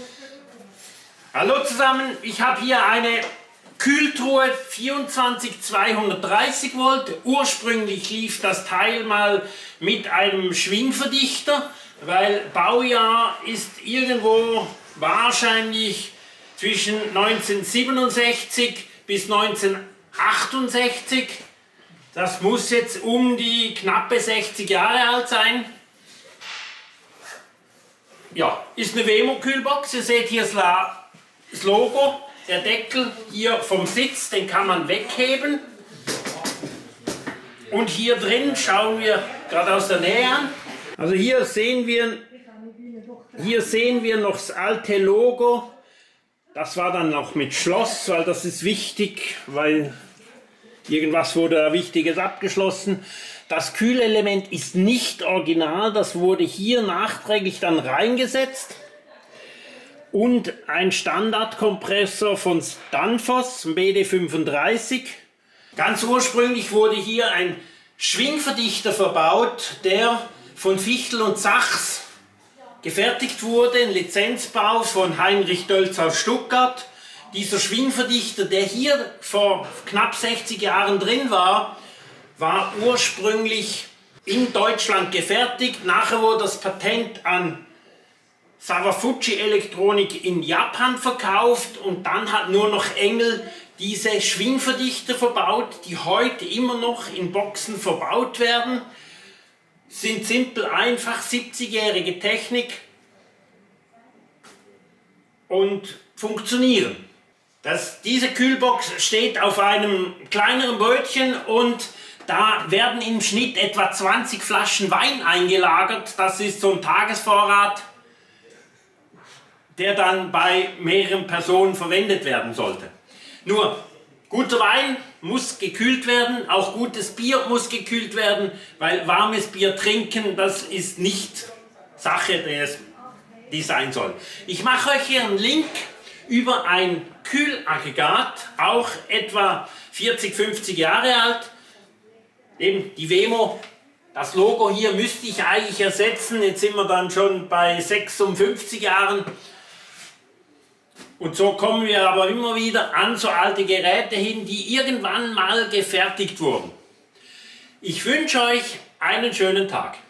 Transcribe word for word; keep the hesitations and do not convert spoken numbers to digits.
Hallo zusammen, ich habe hier eine Kühltruhe vierundzwanzig zweihundertdreißig Volt. Ursprünglich lief das Teil mal mit einem Schwingverdichter, weil Baujahr ist irgendwo wahrscheinlich zwischen neunzehnhundertsiebenundsechzig bis neunzehnhundertachtundsechzig. Das muss jetzt um die knappe sechzig Jahre alt sein. Ja, ist eine Wemo-Kühlbox. Ihr seht hier das Logo. Der Deckel hier vom Sitz, den kann man wegheben. Und hier drin schauen wir gerade aus der Nähe an. Also hier sehen wir, hier sehen wir noch das alte Logo. Das war dann noch mit Schloss, weil das ist wichtig, weil irgendwas wurde da Wichtiges abgeschlossen. Das Kühlelement ist nicht original, das wurde hier nachträglich dann reingesetzt. Und ein Standardkompressor von Danfoss, ein B D fünfunddreißig. Ganz ursprünglich wurde hier ein Schwingverdichter verbaut, der von Fichtel und Sachs gefertigt wurde, ein Lizenzbau von Heinrich Dölz aus Stuttgart. Dieser Schwingverdichter, der hier vor knapp sechzig Jahren drin war, war ursprünglich in Deutschland gefertigt. Nachher wurde das Patent an Savafuji Elektronik in Japan verkauft und dann hat nur noch Engel diese Schwingverdichter verbaut, die heute immer noch in Boxen verbaut werden. Sind simpel, einfach, siebzigjährige Technik und funktionieren. Das, diese Kühlbox steht auf einem kleineren Brötchen und da werden im Schnitt etwa zwanzig Flaschen Wein eingelagert. Das ist so ein Tagesvorrat, der dann bei mehreren Personen verwendet werden sollte. Nur, guter Wein muss gekühlt werden, auch gutes Bier muss gekühlt werden, weil warmes Bier trinken, das ist nicht Sache, die sein soll. Ich mache euch hier einen Link über ein Kühlaggregat, auch etwa vierzig, fünfzig Jahre alt. Eben die Wemo, das Logo hier müsste ich eigentlich ersetzen, jetzt sind wir dann schon bei sechsundfünfzig Jahren. Und so kommen wir aber immer wieder an so alte Geräte hin, die irgendwann mal gefertigt wurden. Ich wünsche euch einen schönen Tag.